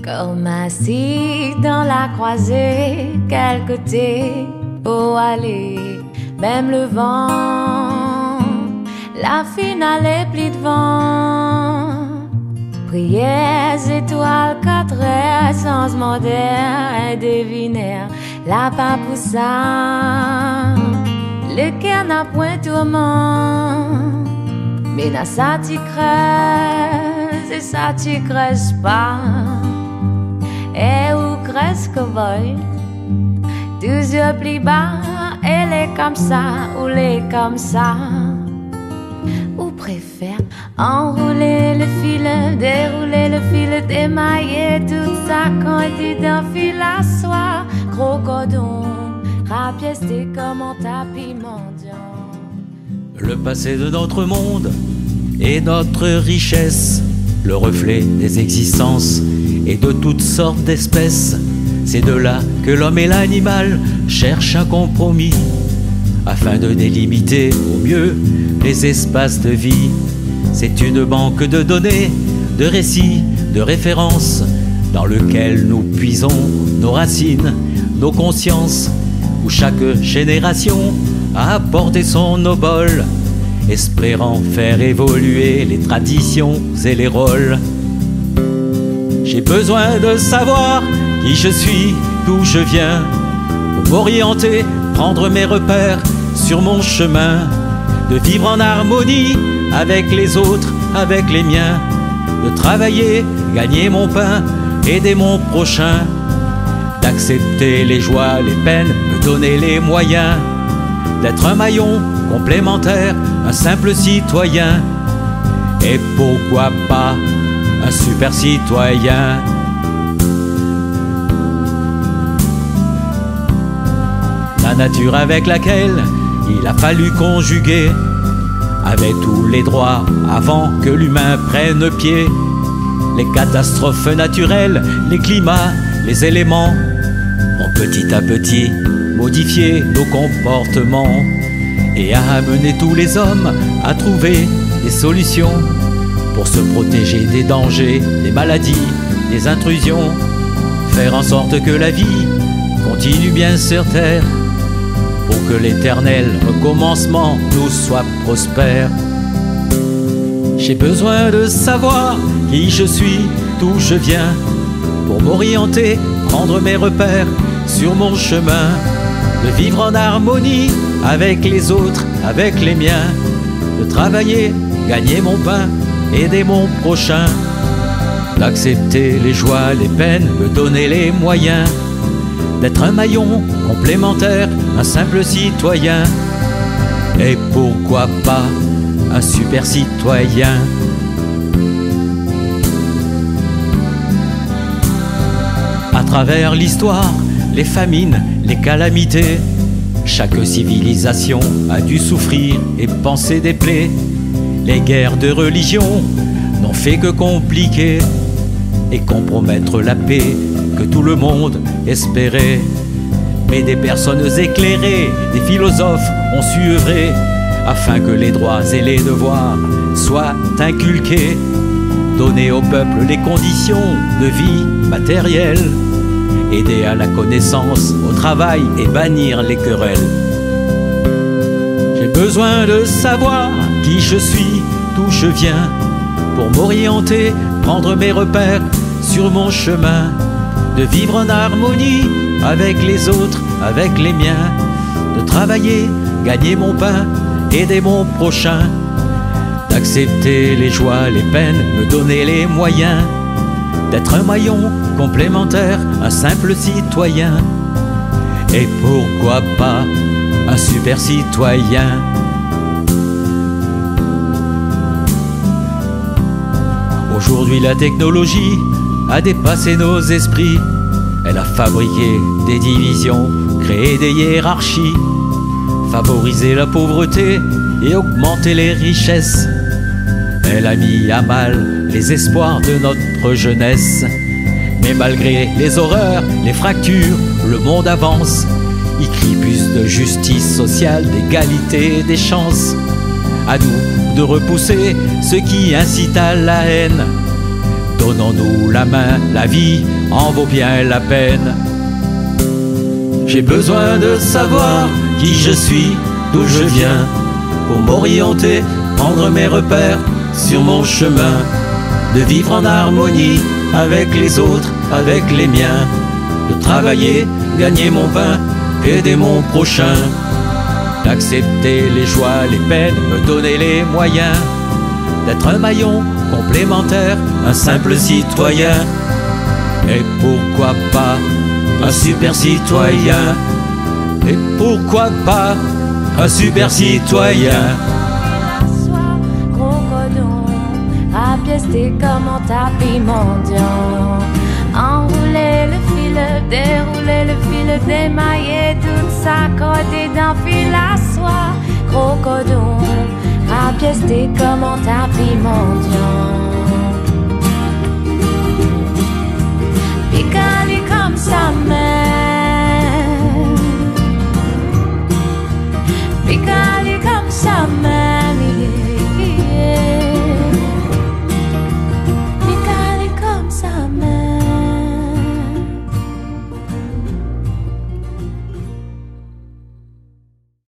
Comme assis dans la croisée, quel côté faut aller, même le vent, la finale est plie de vent. Prières, étoiles, 4 heures, sens moderne, devinaire, la papoussa, le cœur n'a point tourment, mais dans ça tu creuses, et ça tu creuses pas. Et où crèche cowboy, toujours plus bas, elle est comme ça, ou elle est comme ça. Ou préfère enrouler le fil, dérouler le fil, démailler tout ça quand tu t'enfiles à soi. Gros cordon, rapiesté comme un tapis mendiant. Le passé de notre monde est notre richesse, le reflet des existences et de toutes sortes d'espèces. C'est de là que l'homme et l'animal cherchent un compromis afin de délimiter au mieux les espaces de vie. C'est une banque de données, de récits, de références dans lequel nous puisons nos racines, nos consciences, où chaque génération a apporté son obol, espérant faire évoluer les traditions et les rôles. J'ai besoin de savoir qui je suis, d'où je viens, pour m'orienter, prendre mes repères sur mon chemin, de vivre en harmonie avec les autres, avec les miens, de travailler, gagner mon pain, aider mon prochain, d'accepter les joies, les peines, me donner les moyens, d'être un maillon complémentaire, un simple citoyen, et pourquoi pas un super citoyen. La nature avec laquelle il a fallu conjuguer avait tous les droits avant que l'humain prenne pied. Les catastrophes naturelles, les climats, les éléments ont petit à petit modifié nos comportements et a amené tous les hommes à trouver des solutions pour se protéger des dangers, des maladies, des intrusions, faire en sorte que la vie continue bien sur terre, pour que l'éternel recommencement nous soit prospère. J'ai besoin de savoir qui je suis, d'où je viens, pour m'orienter, prendre mes repères sur mon chemin, de vivre en harmonie avec les autres, avec les miens, de travailler, gagner mon pain, aider mon prochain, d'accepter les joies, les peines, me donner les moyens, d'être un maillon complémentaire, un simple citoyen, et pourquoi pas un super citoyen. À travers l'histoire, les famines, les calamités, chaque civilisation a dû souffrir et penser des plaies. Les guerres de religion n'ont fait que compliquer et compromettre la paix que tout le monde espérait. Mais des personnes éclairées, des philosophes ont su œuvrer afin que les droits et les devoirs soient inculqués, donner au peuple les conditions de vie matérielle, aider à la connaissance, au travail et bannir les querelles. J'ai besoin de savoir qui je suis, d'où je viens, pour m'orienter, prendre mes repères sur mon chemin, de vivre en harmonie avec les autres, avec les miens, de travailler, gagner mon pain, aider mon prochain, d'accepter les joies, les peines, me donner les moyens, d'être un maillon complémentaire, un simple citoyen, et pourquoi pas un super citoyen. Aujourd'hui la technologie a dépassé nos esprits. Elle a fabriqué des divisions, créé des hiérarchies, favorisé la pauvreté et augmenté les richesses. Elle a mis à mal les espoirs de notre jeunesse. Mais malgré les horreurs, les fractures, le monde avance. Il crie plus de justice sociale, d'égalité des chances. À nous de repousser ce qui incite à la haine, donnons-nous la main, la vie en vaut bien la peine. J'ai besoin de savoir qui je suis, d'où je viens, pour m'orienter, prendre mes repères sur mon chemin, de vivre en harmonie avec les autres, avec les miens, de travailler, gagner mon pain, aider mon prochain, d'accepter les joies, les peines, me donner les moyens, d'être un maillon complémentaire, un simple citoyen, et pourquoi pas un super citoyen, et pourquoi pas un super citoyen. Rapiester comme un tapis mendiant, enrouler le fil, dérouler le fil, démailler toute sa côté d'un fil à soie. Crocodile, rapiester comme un tapis mendiant.